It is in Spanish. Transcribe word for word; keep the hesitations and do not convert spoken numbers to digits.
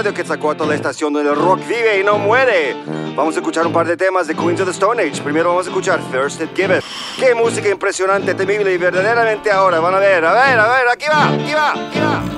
Radio Quetzalcóatl, la estación donde el rock vive y no muere. Vamos a escuchar un par de temas de Queens of the Stone Age. Primero vamos a escuchar First It Give It. Qué música impresionante, temible y verdaderamente ahora. Van a ver, a ver, a ver, aquí va, aquí va, aquí va.